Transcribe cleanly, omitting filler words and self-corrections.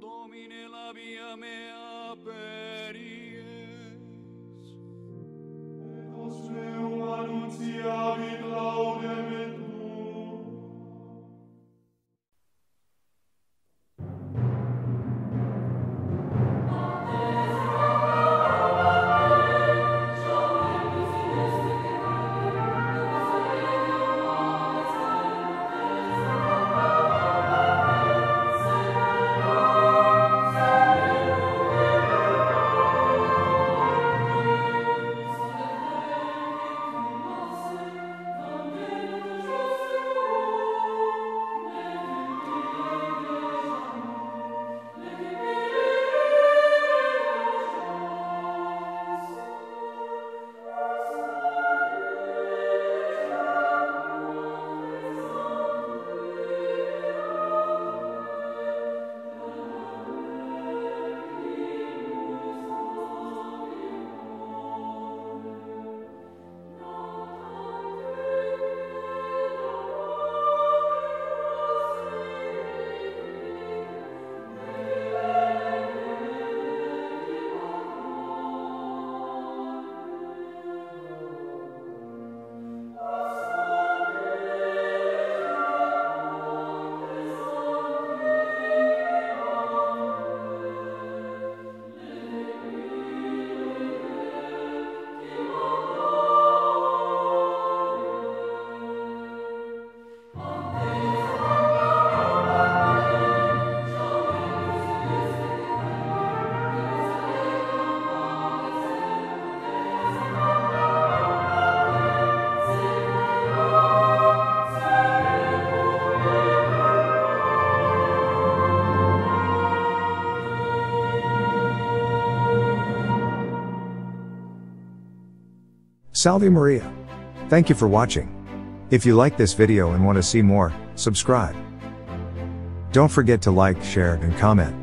Domine la via mea peries. Et os meum annuntiavit laudem et tuum. Salve Maria. Thank you for watching. If you like this video and want to see more, subscribe. Don't forget to like, share, and comment.